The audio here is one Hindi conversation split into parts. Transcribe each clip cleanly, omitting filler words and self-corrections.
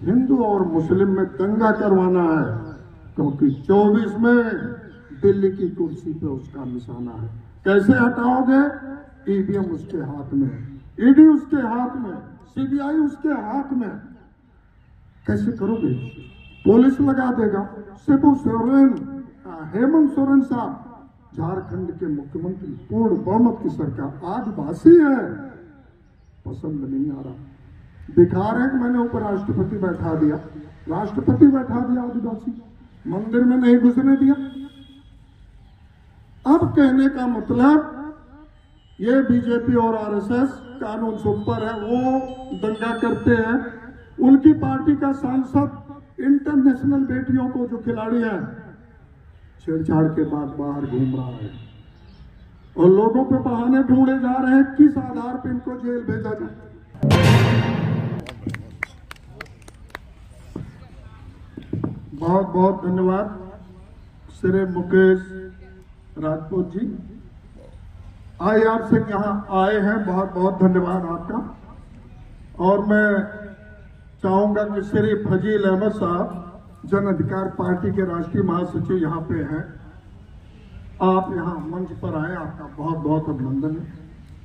हिंदू और मुस्लिम में दंगा करवाना है, क्योंकि 24 में दिल्ली की कुर्सी पे उसका निशाना है। कैसे हटाओगे? ईवीएम उसके हाथ में, ईडी उसके हाथ में, सीबीआई उसके हाथ में। कैसे करोगे? पुलिस लगा देगा। शिबू सोरेन, हेमंत सोरेन साहब, झारखंड के मुख्यमंत्री, पूर्ण बहुमत की सरकार, आज बासी है, पसंद नहीं आ रहा। दिखा रहे कि मैंने उपराष्ट्रपति बैठा दिया, राष्ट्रपति बैठा दिया, आदिवासी मंदिर में नहीं घुसने दिया। अब कहने का मतलब ये बीजेपी और आरएसएस कानून से ऊपर है, वो दंगा करते हैं। उनकी पार्टी का सांसद इंटरनेशनल बेटियों को जो खिलाड़ी है छेड़छाड़ के बाद बाहर घूम रहा है, और लोगों पे बहाने ढूंढे जा रहे हैं किस आधार पर इनको जेल भेजा जाए। बहुत बहुत धन्यवाद श्री मुकेश राजपूत जी, IR से यहाँ आए हैं, बहुत बहुत धन्यवाद आपका। और मैं चाहूंगा कि श्री फजील अहमद साहब, जन अधिकार पार्टी के राष्ट्रीय महासचिव यहाँ पे हैं, आप यहाँ मंच पर आए, आपका बहुत बहुत अभिनंदन है।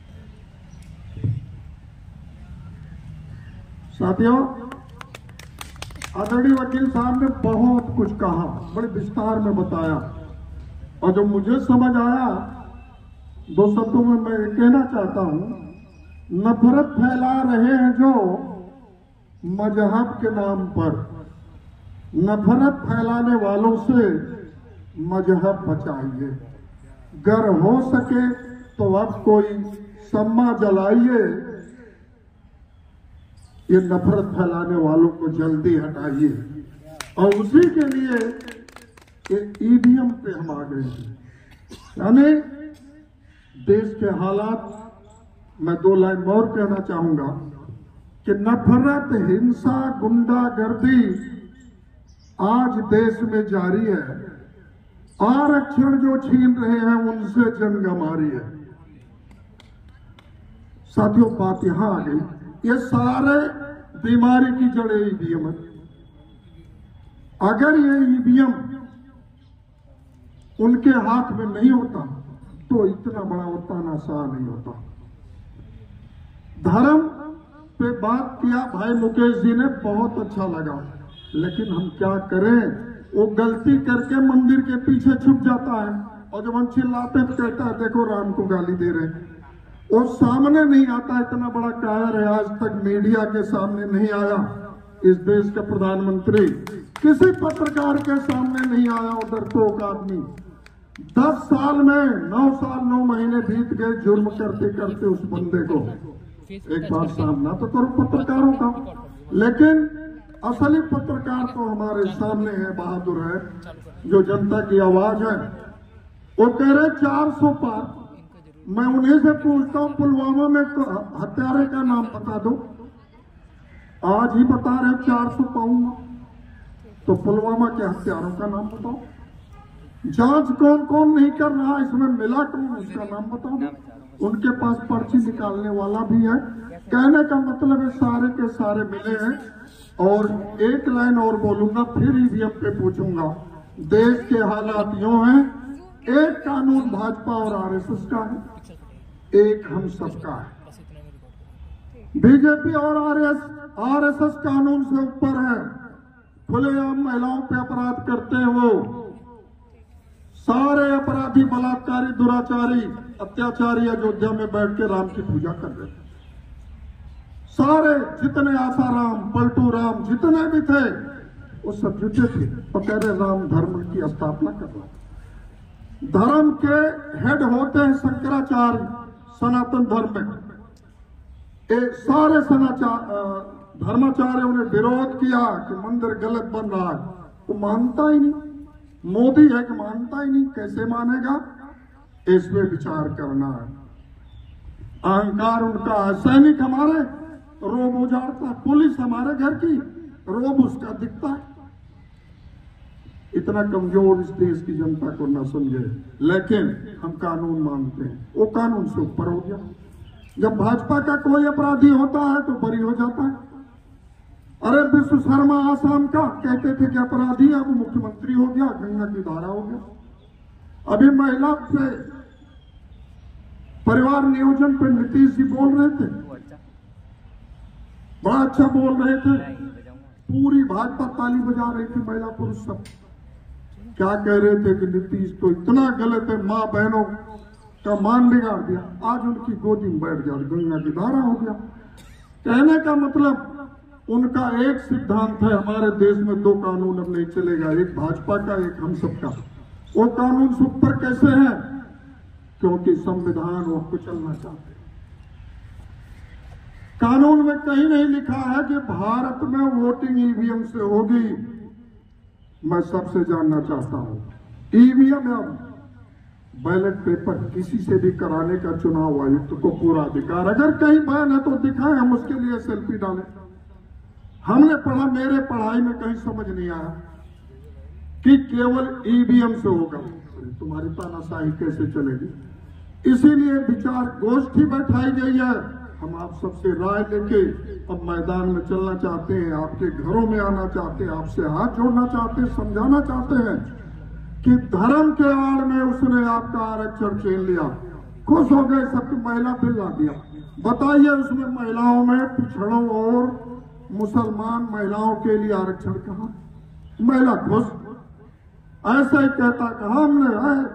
साथियों, आदरणीय वकील साहब ने बहुत कुछ कहा, बड़े विस्तार में बताया, और जो मुझे समझ आया, 2 शब्दों में मैं कहना चाहता हूं। नफरत फैला रहे हैं जो मजहब के नाम पर, नफरत फैलाने वालों से मजहब बचाइए। गर हो सके तो अब कोई सम्मा जलाइए, ये नफरत फैलाने वालों को जल्दी हटाइए। और उसी के लिए ये ईवीएम पे हम आ गए हैं। यानी देश के हालात, मैं 2 लाइन और कहना चाहूंगा कि नफरत, हिंसा, गुंडागर्दी आज देश में जारी है। आरक्षण जो छीन रहे हैं उनसे जंग हमारी है। साथियों, बात यहां आ गई, ये सारे बीमारी की जड़ ईवीएम है। अगर ये ईवीएम उनके हाथ में नहीं होता तो इतना बड़ा तानाशाह नहीं होता। धर्म पे बात किया भाई मुकेश जी ने, बहुत अच्छा लगा, लेकिन हम क्या करें, वो गलती करके मंदिर के पीछे छुप जाता है, और जब हम चिल्लाते तो कहता है देखो राम को गाली दे रहे हैं। वो सामने नहीं आता, इतना बड़ा कायर है, आज तक मीडिया के सामने नहीं आया। इस देश का प्रधानमंत्री किसी पत्रकार के सामने नहीं आया, उधर तो आदमी 10 साल में 9 साल 9 महीने बीत गए जुर्म करते करते उस बंदे को। एक बार सामना तो करो पत्रकारों का, लेकिन असली पत्रकार तो हमारे सामने है, बहादुर है, जो जनता की आवाज है। वो कह रहे 400 पार। मैं उन्हीं से पूछता हूं, पुलवामा में हत्यारे का नाम बता दो। आज ही बता रहे 400 पाऊंगा, तो पुलवामा के हत्यारों का नाम बताओ। जांच कौन कौन नहीं कर रहा, इसमें मिला कौन, उसका नाम बताओ। उनके पास पर्ची निकालने वाला भी है। कहने का मतलब है सारे के सारे मिले हैं। और एक लाइन और बोलूंगा, फिर ईवीएम पे पूछूंगा। देश के हालात यूं हैं, एक कानून भाजपा और आरएसएस का है, एक हम सबका है। बीजेपी और आरएसएस कानून से ऊपर है। खुलेआम महिलाओं पे अपराध करते हैं वो सारे अपराधी, बलात्कारी, दुराचारी, अत्याचारी अयोध्या में बैठ के राम की पूजा कर रहे थे। सारे जितने आसाराम, पलटू राम जितने भी थे वो सब जुटे थे, तो कह रहे राम धर्म की स्थापना कर रहा था। धर्म के हेड होते हैं शंकराचार्य सनातन धर्म में। एक सारे धर्माचार्यों ने विरोध किया कि मंदिर गलत बन रहा है, वो मानता ही नहीं। मोदी है कि मानता ही नहीं, कैसे मानेगा, इस पे विचार करना है। अहंकार उनका है। सैनिक हमारे रोब उजाड़ता, पुलिस हमारे घर की रोब उसका दिखता है। इतना कमजोर इस देश की जनता को न समझे, लेकिन हम कानून मानते हैं, वो कानून से ऊपर हो गया। जब भाजपा का कोई अपराधी होता है तो बरी हो जाता है। अरे विश्व शर्मा आसाम का कहते थे कि अपराधी, अब मुख्यमंत्री हो गया, गंगा की धारा हो गया। अभी महिला पे परिवार नियोजन पे नीतीश जी बोल रहे थे, बड़ा अच्छा बोल रहे थे, पूरी भाजपा ताली बजा रही थी, महिला पुरुष सब। क्या कह रहे थे कि नीतीश तो इतना गलत है, माँ बहनों का मान बिगाड़ दिया। आज उनकी गोदी में बैठ गया, गंगा की धारा हो गया। कहने का मतलब उनका एक सिद्धांत है, हमारे देश में दो कानून अब नहीं चलेगा, एक भाजपा का, एक हम सबका। वो कानून सब पर कैसे है? क्योंकि संविधान वो कुचलना चाहते हैं। कानून में कहीं नहीं लिखा है कि भारत में वोटिंग ईवीएम से होगी। मैं सबसे जानना चाहता हूं, ईवीएम या बैलेट पेपर किसी से भी कराने का चुनाव आयुक्त को पूरा अधिकार। अगर कहीं बैन है तो दिखाएं, हम उसके लिए सेल्फी डालें। हमने पढ़ा, मेरे पढ़ाई में कहीं समझ नहीं आया कि केवल ईवीएम से होगा। तुम्हारी तानाशाही कैसे चलेगी? इसीलिए विचार गोष्ठी बैठाई गई है। हम आप सबसे राय लेके अब मैदान में चलना चाहते हैं, आपके घरों में आना चाहते हैं, आपसे हाथ जोड़ना चाहते हैं, समझाना चाहते हैं कि धर्म के आड़ में उसने आपका आरक्षण छीन लिया। खुश हो गए, सबकी महिला बिल ला दिया। बताइए उसमें महिलाओं में पिछड़ों और मुसलमान महिलाओं के लिए आरक्षण कहा? महिला खुश, ऐसा ही कहता कहा हमने,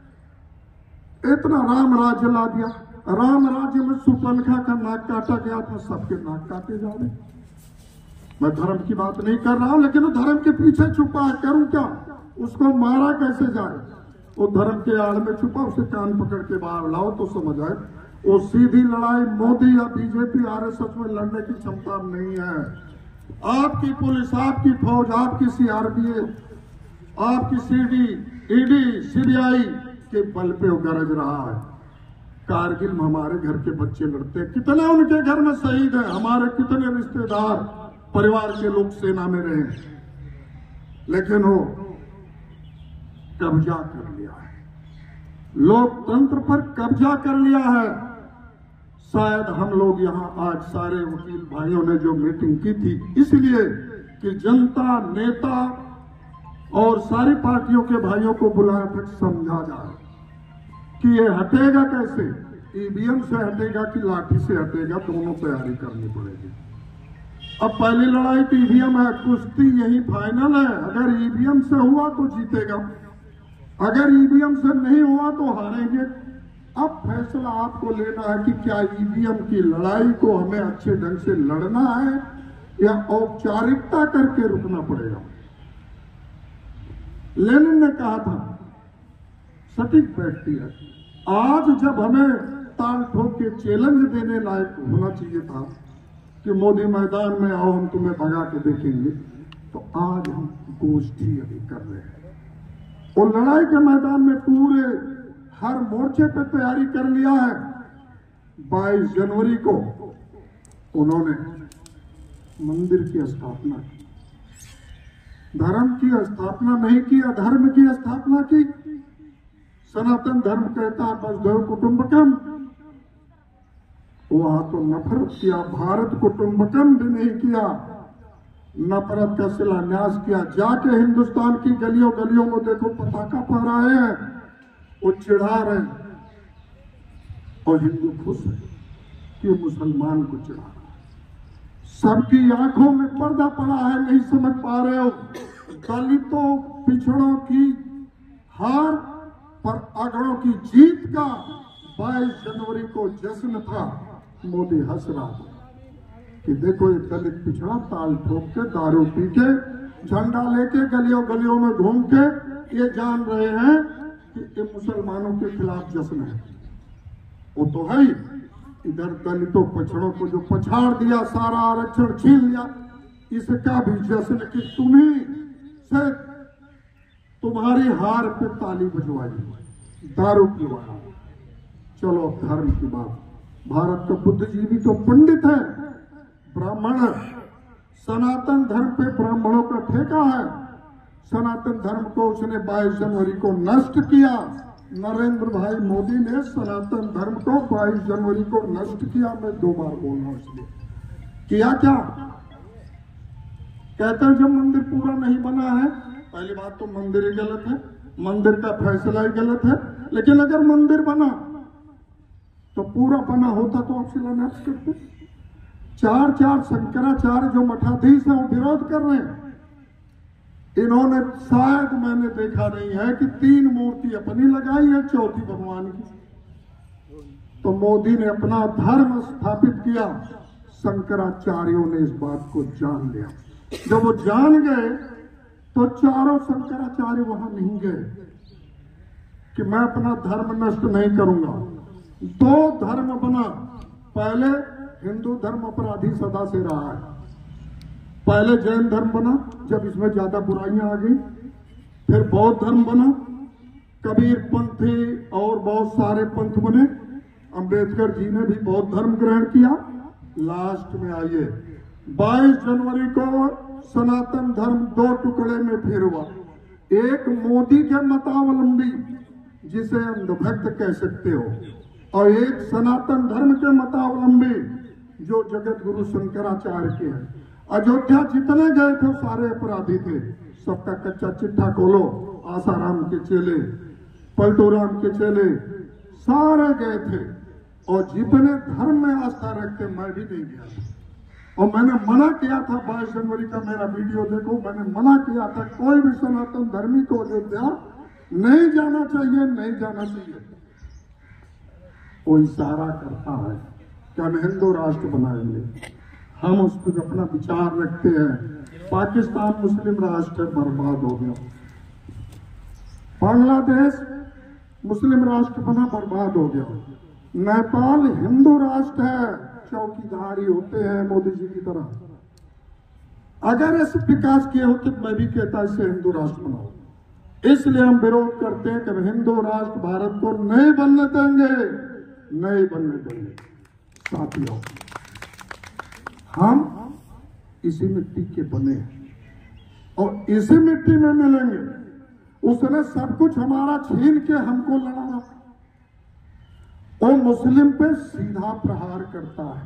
इतना राम राज्य ला दिया। राम राज्य में सुपनखा का नाक काटा गया था, सबके नाक काटे जा रहे। मैं धर्म की बात नहीं कर रहा हूं, लेकिन वो धर्म के पीछे छुपा है, करूं क्या? उसको मारा कैसे जाए? वो धर्म के आड़ में छुपा, उसे कान पकड़ के बाहर लाओ तो समझ आए। वो सीधी लड़ाई मोदी या बीजेपी आरएसएस में लड़ने की क्षमता नहीं है। आपकी पुलिस, आपकी फौज, आपकी सीआरपीएफ, आपकी सीडी, ईडी, सीबीआई के बल पे वो गरज रहा है। कारगिल में हमारे घर के बच्चे लड़ते हैं, कितने उनके घर में शहीद हैं, हमारे कितने रिश्तेदार, परिवार के लोग सेना में रहे, लेकिन वो कब्जा कर लिया है, लोकतंत्र पर कब्जा कर लिया है। शायद हम लोग यहाँ आज सारे वकील भाइयों ने जो मीटिंग की थी, इसलिए कि जनता, नेता और सारी पार्टियों के भाइयों को बुलाया था, समझा जाए कि ये हटेगा कैसे, ईवीएम से हटेगा कि लाठी से हटेगा, दोनों तैयारी करनी पड़ेगी। अब पहली लड़ाई तो ईवीएम है, कुश्ती यही फाइनल है। अगर ईवीएम से हुआ तो जीतेगा, अगर ईवीएम से नहीं हुआ तो हारेंगे। अब फैसला आपको लेना है कि क्या ईवीएम की लड़ाई को हमें अच्छे ढंग से लड़ना है या औपचारिकता करके रुकना पड़ेगा। लेनिन ने कहा था, सटीक बैठती है। आज जब हमें ताल ठोक के चैलेंज देने लायक होना चाहिए था कि मोदी मैदान में आओ, हम तुम्हें भगा के देखेंगे, तो आज हम गोष्ठी अभी कर रहे हैं। और लड़ाई के मैदान में पूरे हर मोर्चे पे तैयारी कर लिया है। 22 जनवरी को उन्होंने मंदिर की स्थापना की, धर्म की स्थापना नहीं की, अधर्म की स्थापना की। सनातन धर्म कहता है वसुधैव कुटुंबकम, वहां तो नफरत किया, भारत कुटुंबकम भी नहीं किया, नफरत का शिलान्यास किया। जाके हिंदुस्तान की गलियों गलियों में देखो, पताका फहराए हैं, वो चिढ़ा रहे हैं, और हिंदू खुश है कि मुसलमान को चिढ़ा रहा है। सबकी आंखों में पर्दा पड़ा है, नहीं समझ पा रहे हो। दलितों, पिछड़ों की हार पर अगड़ों की जीत का 22 जनवरी को जश्न था। मोदी हंस रहा था कि देखो ये दलित पिछड़ा ताल ठोक के, दारू पी के, झंडा लेके गलियों गलियों में घूम के ये जान रहे हैं कि ये मुसलमानों के खिलाफ जश्न है। वो तो है ही, इधर दलितों पिछड़ों को जो पछाड़ दिया, सारा आरक्षण छीन लिया, इसका भी जश्न कि तुम्ही से तुम्हारी हार पे ताली बजवाई, दारू पीवाई। चलो धर्म की बात, भारत का बुद्धिजीवी तो पंडित है, ब्राह्मण है। सनातन धर्म पे ब्राह्मणों का ठेका है। सनातन धर्म को उसने 22 जनवरी को नष्ट किया। नरेंद्र भाई मोदी ने सनातन धर्म को 22 जनवरी को नष्ट किया। मैं 2 बार बोल रहा हूं, इसलिए किया क्या? कहते हैं जब मंदिर पूरा नहीं बना है, पहली बात तो मंदिर ही गलत है, मंदिर का फैसला ही गलत है। लेकिन अगर मंदिर बना तो पूरा बना होता तो आप शिलान्यास करते। चार शंकराचार्य जो मठाधीश है वो विरोध कर रहे हैं। इन्होंने शायद मैंने देखा नहीं है कि 3 मूर्ति अपनी लगाई है, चौथी भगवान की। तो मोदी ने अपना धर्म स्थापित किया, शंकराचार्यों ने इस बात को जान लिया। जब वो जान गए तो चारों शंकराचार्य वहां नहीं गए कि मैं अपना धर्म नष्ट नहीं करूंगा। 2 धर्म बना। पहले हिंदू धर्म अपराधी सदा से रहा है। पहले जैन धर्म बना जब इसमें ज्यादा बुराइयां आ गई, फिर बौद्ध धर्म बना, कबीर पंथी और बहुत सारे पंथ बने। अंबेडकर जी ने भी बौद्ध धर्म ग्रहण किया। लास्ट में आइए 22 जनवरी को सनातन धर्म 2 टुकड़े में फिर हुआ। एक मोदी के मतावलंबी जिसे अंधभक्त कह सकते हो, और एक सनातन धर्म के मतावलंबी जो जगत गुरु शंकराचार्य के हैं। अयोध्या जितने गए थे सारे अपराधी थे। सबका कच्चा चिट्ठा खोलो, आसाराम के चेले, पलटू राम के चेले सारे गए थे। और जितने धर्म में आस्था रखते, मैं भी नहीं गया था। और मैंने मना किया था, 22 जनवरी का मेरा वीडियो देखो, मैंने मना किया था कोई भी सनातन धर्मी को अयोध्या नहीं जाना चाहिए, नहीं जाना चाहिए। वो इशारा करता है कि हम हिंदू राष्ट्र बनाएंगे, हम उस पर अपना विचार रखते हैं। पाकिस्तान मुस्लिम राष्ट्र बर्बाद हो गया, बांग्लादेश मुस्लिम राष्ट्र बना, बर्बाद हो गया। नेपाल हिंदू राष्ट्र है, चौकीदारी होते हैं मोदी जी की तरह। अगर ऐसे विकास किए होते तो मैं भी कहता इसे हिंदू राष्ट्र बनाओ। इसलिए हम विरोध करते हैं कि हिंदू राष्ट्र भारत को नहीं बनने देंगे, नहीं बनने देंगे। साथियों, हम इसी मिट्टी के बने हैं और इसी मिट्टी में मिलेंगे। उसने सब कुछ हमारा छीन के हमको लड़ाया। वो मुस्लिम पे सीधा प्रहार करता है,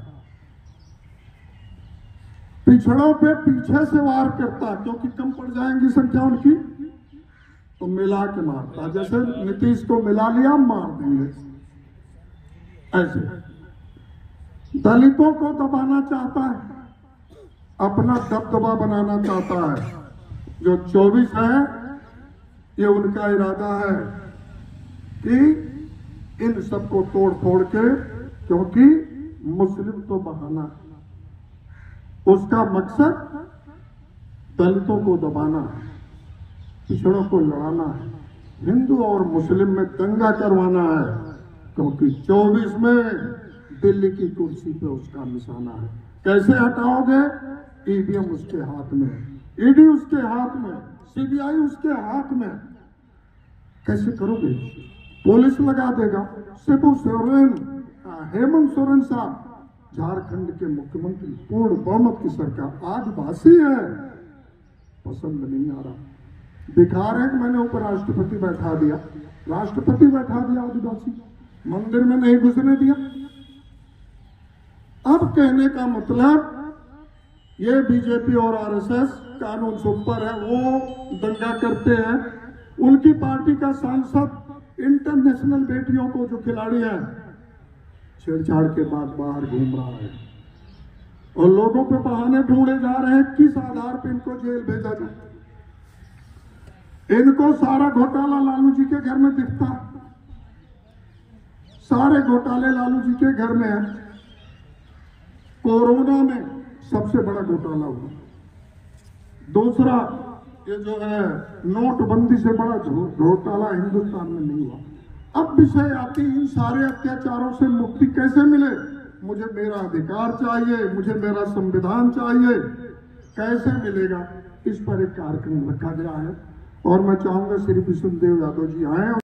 पिछड़ों पे पीछे से वार करता, क्योंकि कम पड़ जाएंगी संख्या उनकी तो मिला के मारता। जैसे नीतीश को मिला लिया, मार देंगे। ऐसे दलितों को दबाना चाहता है, अपना दबदबा बनाना चाहता है। जो 24 है, ये उनका इरादा है कि इन सबको तोड़ फोड़ के, क्योंकि मुस्लिम तो बहाना है, उसका मकसद दलितों को दबाना है, पिछड़ों को लड़ाना है, हिंदू और मुस्लिम में दंगा करवाना है। क्योंकि 24 में दिल्ली की कुर्सी पे उसका निशाना है। कैसे हटाओगे? ईवीएम उसके हाथ में, ईडी उसके हाथ में, सीबीआई उसके हाथ में। कैसे करोगे? पुलिस लगा देगा। शिबू सोरेन, हेमंत सोरेन साहब झारखंड के मुख्यमंत्री, पूर्ण बहुमत की सरकार, आदिवासी है, पसंद नहीं आ रहा। दिखा रहे कि मैंने उपराष्ट्रपति बैठा दिया, राष्ट्रपति बैठा दिया, आदिवासी मंदिर में नहीं घुसने दिया। अब कहने का मतलब ये बीजेपी और आरएसएस कानून से ऊपर है, वो दंगा करते हैं। उनकी पार्टी का सांसद इंटरनेशनल बेटियों को जो खिलाड़ी है, छेड़छाड़ के बाद बाहर घूम रहा है और लोगों पे बहाने ढूंढे जा रहे हैं किस आधार पे इनको जेल भेजा जाए। इनको सारा घोटाला लालू जी के घर में दिखता, सारे घोटाले लालू जी के घर में है। कोरोना में सबसे बड़ा घोटाला हुआ। दूसरा, ये जो है नोटबंदी से बड़ा घोटाला हिंदुस्तान में नहीं हुआ। अब विषय आती, इन सारे अत्याचारों से मुक्ति कैसे मिले? मुझे मेरा अधिकार चाहिए, मुझे मेरा संविधान चाहिए। कैसे मिलेगा? इस पर एक कार्यक्रम रखा गया है और मैं चाहूंगा श्री विष्णुदेव यादव जी आए।